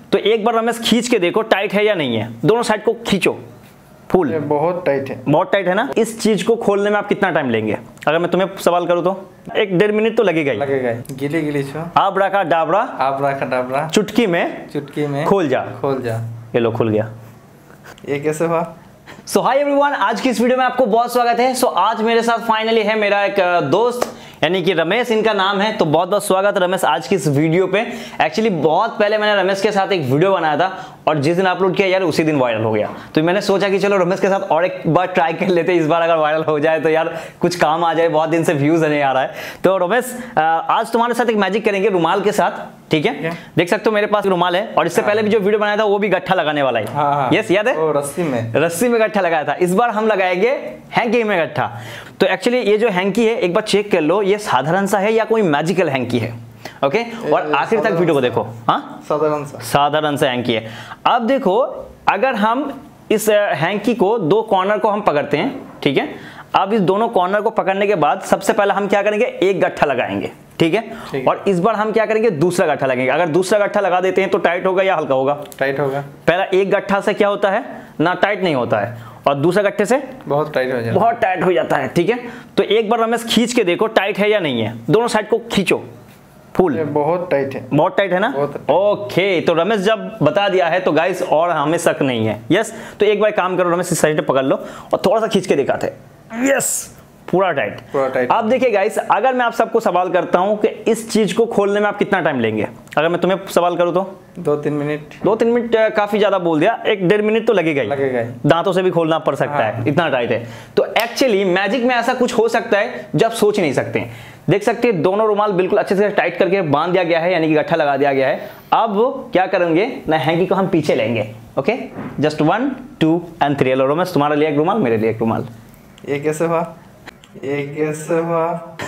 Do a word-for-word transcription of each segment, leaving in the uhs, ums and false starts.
तो एक बार रमेश खींच के देखो टाइट है या नहीं है, दोनों साइड को खींचो फुल। बहुत टाइट है, बहुत टाइट है ना। इस चीज को खोलने में आप कितना टाइम लेंगे? अगर मैं तुम्हें सवाल करूं तो एक डेढ़ मिनट तो लगेगा ही। लगेगा ही। गिली गिली छो आबरा का डाबरा, आबरा का डाबरा, चुटकी में चुटकी में खोल जा, खोल जा। ये लो खुल गया। ये कैसे हुआ? सो हाय एवरीवन, आज की इस वीडियो में आपको बहुत स्वागत है। सो so, आज मेरे साथ फाइनली है मेरा एक दोस्त यानी कि रमेश इनका नाम है। तो बहुत बहुत स्वागत रमेश आज की इस वीडियो पे। एक्चुअली बहुत पहले मैंने रमेश के साथ एक वीडियो बनाया था और जिस दिन अपलोड किया यार उसी दिन वायरल हो गया। तो मैंने सोचा कि चलो रमेश के साथ और एक बार ट्राई कर लेते हैं, इस बार अगर वायरल हो जाए तो यार कुछ काम आ जाए, बहुत दिन से व्यूज नहीं आ रहा है। तो रमेश आज तुम्हारे साथ एक मैजिक करेंगे रुमाल के साथ, ठीक है? देख सकते हो मेरे पास रुमाल है और इससे पहले भी जो वीडियो बनाया था वो भी गट्ठा लगाने वाला है। हाँ, हाँ। यस याद है? ओ, रस्सी में रस्सी में गट्ठा लगाया था। इस बार हम लगाएंगे हैंकी में गट्ठा। तो एक्चुअली ये जो हैंकी है एक बार चेक कर लो, ये साधारण सा है या कोई मैजिकल हैंकी है। Okay okay? और आखिर तक वीडियो को देखो। हाँ, साधारण सा साधारण सा हैंकी है। अब देखो अगर हम इस हैंकी को दो कॉर्नर को हम पकड़ते हैं, ठीक है? अब इस दोनों कॉर्नर को पकड़ने के बाद सबसे पहले हम क्या करेंगे, एक गट्ठा लगाएंगे, ठीक है? ठीक है। और इस बार हम क्या करेंगे, दूसरा गट्ठा लगाएंगे। अगर दूसरा गट्ठा लगा देते हैं तो टाइट होगा या हल्का होगा? टाइट होगा। पहला एक गट्ठा से क्या होता है ना, टाइट नहीं होता है, और दूसरा गट्ठे से बहुत टाइट हो जाता है। बहुत टाइट हो जाता है, ठीक है? तो एक बार रमेश खींच के देखो टाइट है या नहीं है, दोनों साइड को खींचो फुल। बहुत टाइट है, बहुत टाइट है ना। ओके, तो रमेश जब बता दिया है तो गाइस और हमें शक नहीं है। यस, तो एक बार काम करो रमेश, इस साइड पे पकड़ लो और थोड़ा सा खींच के दिखाते हैं। यस, पूरा टाइट, पूरा टाइट। अब देखिए गाइस, अगर मैं आप सबको सवाल करता हूं कि इस चीज को खोलने में आप कितना टाइम लेंगे? अगर मैं तुम्हें सवाल करूं तो दो तीन मिनट। दो तीन मिनट काफी ज्यादा बोल दिया, एक डेढ़ मिनट तो लगेगा ही। लगेगा ही। दांतों से भी खोलना पड़ सकता हाँ। है, इतना टाइट है। तो एक्चुअली मैजिक में ऐसा कुछ हो सकता है जो आप सोच नहीं सकते। देख सकते हैं दोनों रुमाल बिल्कुल अच्छे से टाइट करके बांध दिया गया है, यानी कि गट्ठा लगा दिया गया है। अब क्या करेंगे ना, हैंकी को हम पीछे लेंगे। Okay, just one two and three. Ramesh तुम्हारे लिए एक रुमाल, मेरे लिए एक रुमाल। ये कैसे हुआ? ये कैसे हुआ?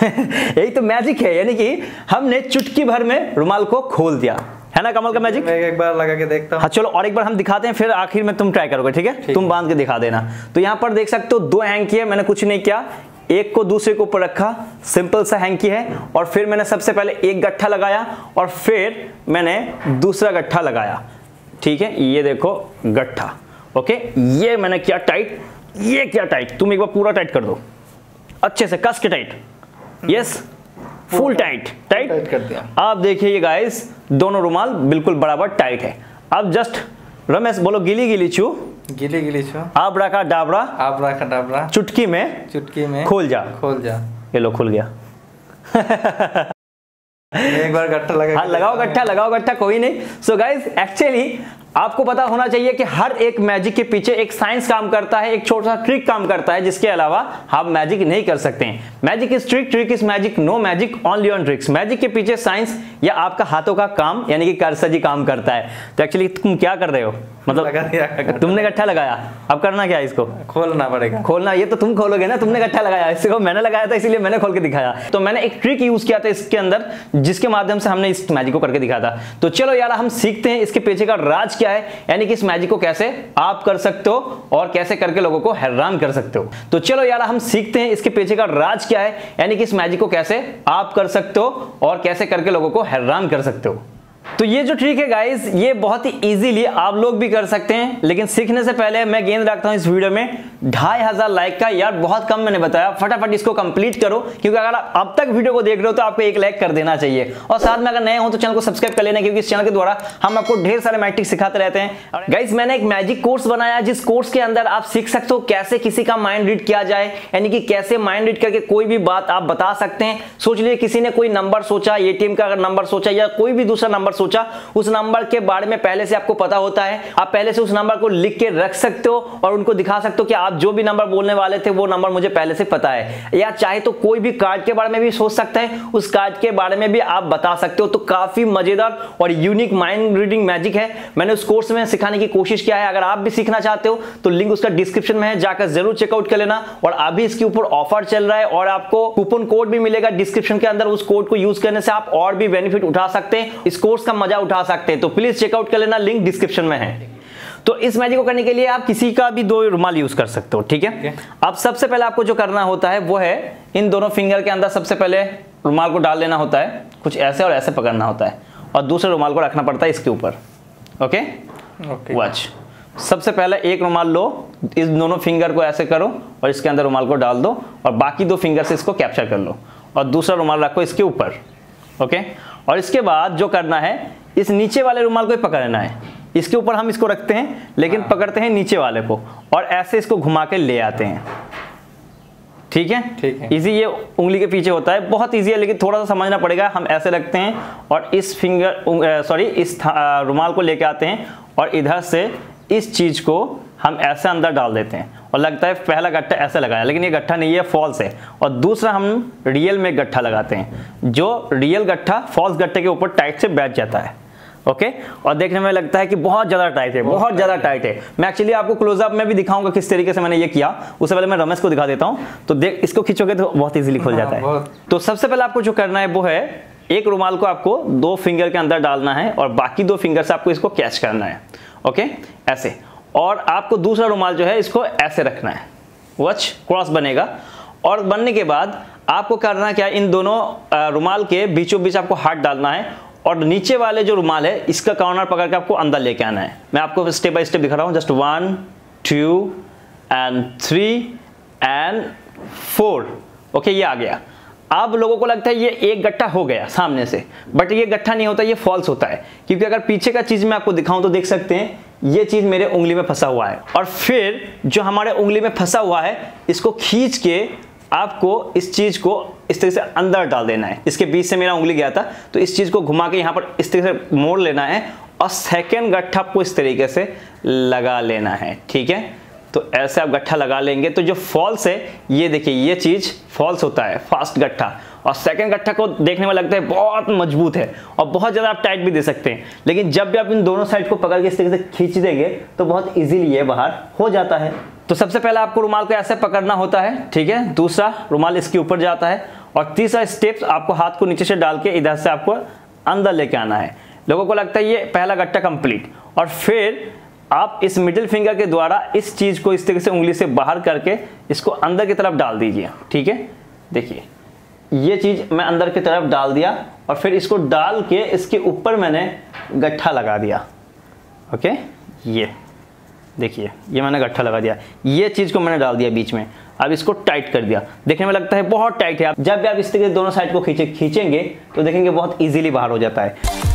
यही तो मैजिक है, यानी कि हमने चुटकी भर में रुमाल को खोल दिया, है ना? कमल का मैजिक। मैं एक बार लगा के देखता हूं। हाँ चलो, और एक बार हम दिखाते हैं, फिर आखिर में तुम ट्राई करोगे, ठीक है? तुम बांध के दिखा देना। तो यहाँ पर देख सकते हो दो हैंकी है, मैंने कुछ नहीं किया, एक को दूसरे के ऊपर रखा, सिंपल सा हैंकी है। और फिर मैंने सबसे पहले एक गट्ठा लगाया और फिर मैंने दूसरा गट्ठा लगाया, ठीक है? ये देखो गट्ठा। ओके, ये मैंने किया टाइट, ये क्या टाइट, तुम एक बार पूरा टाइट कर दो अच्छे से, कस के tight. Yes, full tight tight tight कर दिया। अब देखिए ये गाइस, दोनों रुमाल बिल्कुल बराबर टाइट है। अब जस्ट रमेश बोलो, गिली गिली छू गिली गिली छो आबरा का डाबरा, आबरा का डाबरा, चुटकी में चुटकी में खोल जा, खोल जा। ये लो खुल गया। एक बार गट्ठा लगा। हाँ लगाओ गट्ठा, लगाओ गट्ठा, कोई नहीं। सो गाइस एक्चुअली आपको पता होना चाहिए कि हर एक मैजिक के पीछे एक साइंस काम करता है, एक छोटा सा ट्रिक काम करता है, जिसके अलावा आप मैजिक नहीं कर सकते हैं। Magic is trick, trick is magic, no magic only on tricks. Magic के पीछे साइंस या आपका हाथों का काम यानी कि कारसाजी काम करता है। तो एक्चुअली तुम क्या कर रहे हो, मतलब लगा दिया, तुमने गट्ठा लगाया, अब करना क्या है, इसको खोलना पड़ेगा। खोलना, ये तो तुम खोलोगे ना, तुमने गट्ठा लगाया, इसको मैंने लगाया था इसीलिए मैंने खोल के दिखाया। तो मैंने एक ट्रिक यूज किया था इसके अंदर, जिसके माध्यम से हमने इस मैजिक को करके दिखाया था। तो चलो यार हम सीखते हैं इसके पीछे का राज क्या है, यानी कि इस मैजिक को कैसे आप कर सकते हो और कैसे करके लोगों को हैरान कर सकते हो। तो चलो यार हम सीखते हैं इसके पीछे का राज क्या है, यानी कि इस मैजिक को कैसे आप कर सकते हो और कैसे करके लोगों को हैरान कर सकते हो। तो ये जो ट्रिक है गाइस, ये बहुत ही इजीली आप लोग भी कर सकते हैं, लेकिन सीखने से पहले मैं गेंद रखता हूं इस वीडियो में ढाई हजार लाइक का। यार बहुत कम मैंने बताया, फटाफट इसको कंप्लीट करो, क्योंकि अगर आप अब तक वीडियो को देख रहे हो तो आपको एक लाइक कर देना चाहिए। और साथ में अगर नए हो तो चैनल को सब्सक्राइब कर लेना, क्योंकि इस चैनल के द्वारा हम आपको ढेर सारे मैजिक सिखाते रहते हैं। गाइस मैंने एक मैजिक कोर्स बनाया, जिस कोर्स के अंदर आप सीख सकते हो कैसे किसी का माइंड रीड किया जाए, यानी कि कैसे माइंड रीड करके कोई भी बात आप बता सकते हैं। सोच लीजिए किसी ने कोई नंबर सोचा, एटीएम का अगर नंबर सोचा या कोई भी दूसरा नंबर सोचा, उस नंबर के बारे में पहले से आपको पता होता है, आप पहले से उस नंबर को लिख के रख सकते हो और उनको दिखा सकते हो कि आप जो भी नंबर बोलने वाले थे वो नंबर मुझे पहले से पता है। या चाहे तो कोई भी कार्ड के बारे में भी सोच सकता है, उस कार्ड के बारे में भी आप बता सकते हो। तो काफी मजेदार और यूनिक माइंड रीडिंग मैजिक है, मैंने उस कोर्स में सिखाने की कोशिश किया है। अगर आप भी सीखना चाहते हो तो लिंक उसका डिस्क्रिप्शन में है, जाकर जरूर चेकआउट कर लेना। और अभी इसके ऊपर ऑफर चल रहा है और आपको कूपन कोड भी मिलेगा डिस्क्रिप्शन के अंदर, उस कोड को यूज करने से आप और भी बेनिफिट उठा सकते हैं, इस कोर्स का मजा उठा सकते हैं। तो प्लीज चेकआउट कर लेना, लिंक डिस्क्रिप्शन में है। तो इस मैजिक को करने के लिए आप किसी का भी दो रुमाल यूज कर सकते हो, ठीक है? okay. अब सबसे पहले आपको जो करना होता है वो है इन दोनों फिंगर के अंदर सबसे पहले रुमाल को डाल लेना होता है, कुछ ऐसे और ऐसे पकड़ना होता है और दूसरे रुमाल को रखना पड़ता है इसके ऊपर। Okay okay watch. सबसे पहले एक रुमाल लो, इस दोनों फिंगर को ऐसे करो और इसके अंदर रुमाल को डाल दो और बाकी दो फिंगर से इसको कैप्चर कर लो और दूसरा रुमाल रखो इसके ऊपर। ओके, और इसके बाद जो करना है, इस नीचे वाले रुमाल को ही पकड़ना है। इसके ऊपर हम इसको रखते हैं लेकिन पकड़ते हैं नीचे वाले को और ऐसे इसको घुमा के ले आते हैं। ठीक है, ठीक है। इजी, ये उंगली के पीछे होता है, बहुत इजी है लेकिन थोड़ा सा समझना पड़ेगा। हम ऐसे रखते हैं और इस फिंगर सॉरी इस रुमाल को लेके आते हैं और इधर से इस चीज को हम ऐसे अंदर डाल देते हैं और लगता है पहला गट्ठा ऐसे लगाया, लेकिन ये गट्ठा नहीं है, फॉल्स है। और दूसरा हम रियल में गट्ठा लगाते हैं, जो रियल गट्ठा फॉल्स गट्ठे के ऊपर टाइट से बैठ जाता है। ओके, और देखने में लगता है कि बहुत ज्यादा टाइट है, बहुत ज्यादा टाइट है। मैं एक्चुअली आपको क्लोजअप में भी दिखाऊंगा किस तरीके से मैंने ये किया, उससे पहले मैं रमेश को दिखा देता हूं। तो देख, इसको खींचोगे तो बहुत इजीली खुल जाता है। तो सबसे पहले आपको जो करना है वो है, एक रुमाल को आपको दो फिंगर के अंदर डालना है और बाकी दो फिंगर से आपको इसको कैच करना है। ओके, ऐसे। और आपको दूसरा रुमाल जो है इसको ऐसे रखना है, वॉच, क्रॉस बनेगा। और बनने के बाद आपको करना क्या है, इन दोनों रुमाल के बीचों बीच आपको हाथ डालना है और नीचे वाले जो रुमाल है इसका कॉर्नर पकड़ के आपको अंदर लेके आना है। मैं आपको स्टेप बाय स्टेप दिखा रहा हूँ। Just one two and three and four. Okay, ये आ गया। अब लोगों को लगता है ये एक गट्ठा हो गया सामने से, बट ये गट्ठा नहीं होता, ये फॉल्स होता है। क्योंकि अगर पीछे का चीज मैं आपको दिखाऊं तो देख सकते हैं ये चीज मेरे उंगली में फंसा हुआ है और फिर जो हमारे उंगली में फंसा हुआ है इसको खींच के आपको इस चीज को इस तरीके से अंदर डाल देना है। इसके बीच से मेरा उंगली गया था तो इस चीज को घुमा के यहाँ पर इस तरीके से मोड़ लेना है और सेकेंड गट्ठा आपको इस तरीके से लगा लेना है। ठीक है, तो ऐसे आप गट्ठा लगा लेंगे तो जो फॉल्स है, ये देखिए ये चीज फॉल्स होता है, फास्ट गट्ठा। और सेकंड गट्ठा को देखने में लगता है बहुत मजबूत है और बहुत ज्यादा आप टाइट भी दे सकते हैं, लेकिन जब भी आप इन दोनों साइड को पकड़ के इस तरीके से खींच देंगे तो बहुत इजीली ये बाहर हो जाता है। तो सबसे पहले आपको रुमाल को ऐसे पकड़ना होता है। ठीक है, दूसरा रुमाल इसके ऊपर जाता है और तीसरा स्टेप आपको हाथ को नीचे से डाल के इधर से आपको अंदर लेके आना है। लोगों को लगता है ये पहला गट्ठा कंप्लीट, और फिर आप इस मिडिल फिंगर के द्वारा इस चीज को इस तरीके से उंगली से बाहर करके इसको अंदर की तरफ डाल दीजिए। ठीक है, देखिए ये चीज मैं अंदर की तरफ डाल दिया और फिर इसको डाल के इसके ऊपर मैंने गट्ठा लगा दिया। ओके, ये देखिए ये मैंने गट्ठा लगा दिया, ये चीज को मैंने डाल दिया बीच में। अब इसको टाइट कर दिया, देखने में लगता है बहुत टाइट है। आप जब भी आप इस तरीके से दोनों साइड को खींचे खींचेंगे तो देखेंगे बहुत इजीली बाहर हो जाता है।